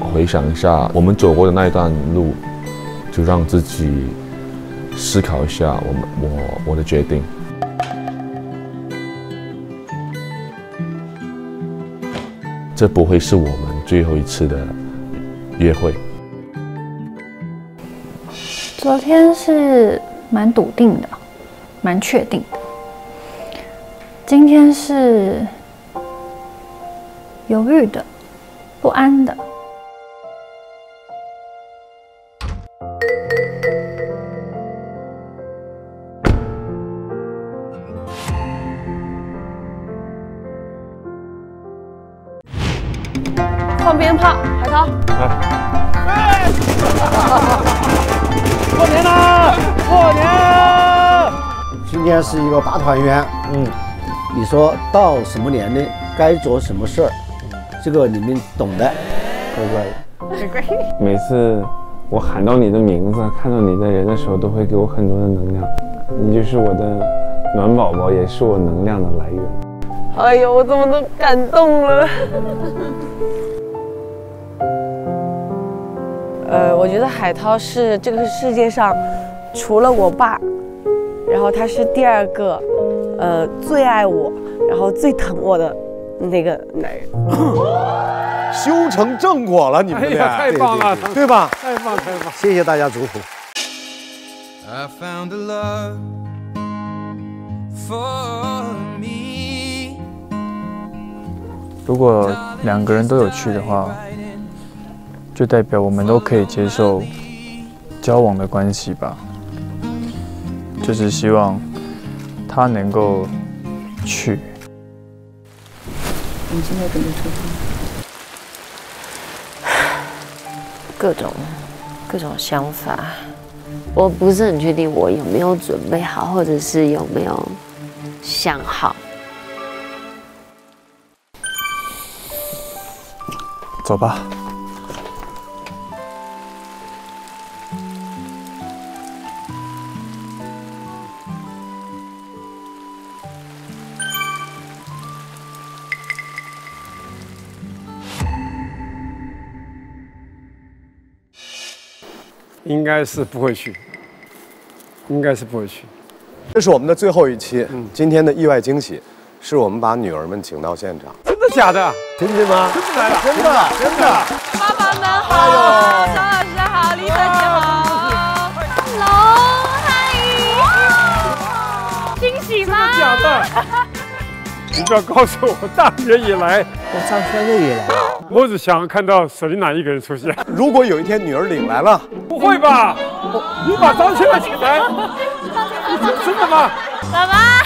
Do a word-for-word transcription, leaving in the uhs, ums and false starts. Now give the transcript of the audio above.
回想一下我们走过的那一段路，就让自己思考一下我们我我的决定。这不会是我们最后一次的约会。 昨天是蛮笃定的，蛮确定的。今天是犹豫的、不安的。 放鞭炮，海涛。 哎！过年了，过年了！ 今天是一个大团圆，嗯，你说到什么年龄该做什么事儿，这个你们懂的，乖乖。 乖乖。 每次我喊到你的名字，看到你的人的时候，都会给我很多的能量。你就是我的暖宝宝，也是我能量的来源。 哎呦，我怎么都感动了。呃，我觉得海涛是这个世界上，除了我爸，然后他是第二个，呃，最爱我，然后最疼我的那个男人。 修成正果了，你们俩、 哎、太棒了， 对, 对, 对吧？ 太棒太棒！ 谢谢大家祝福。 I found a love for me. 如果两个人都有趣的话，就代表我们都可以接受交往的关系吧。就是希望他能够去。 你现在准备出发？各种各种想法，我不是很确定我有没有准备好，或者是有没有想好。 走吧。 应该是不会去，应该是不会去。 这是我们的最后一期，嗯，今天的意外惊喜，是我们把女儿们请到现场。 真的假的？ 真的吗？ 真的来了， 真的真的。 爸爸们好，张老师好，丽芬姐好 ，Hello， 嗨，惊喜吗？ 真的假的？你不要告诉我，大学以来， 我上三个月了。 我只想看到舍琳娜一个人出现。 如果有一天女儿领来了， 不会吧？你把张倩倩请来，真的吗？ 爸爸。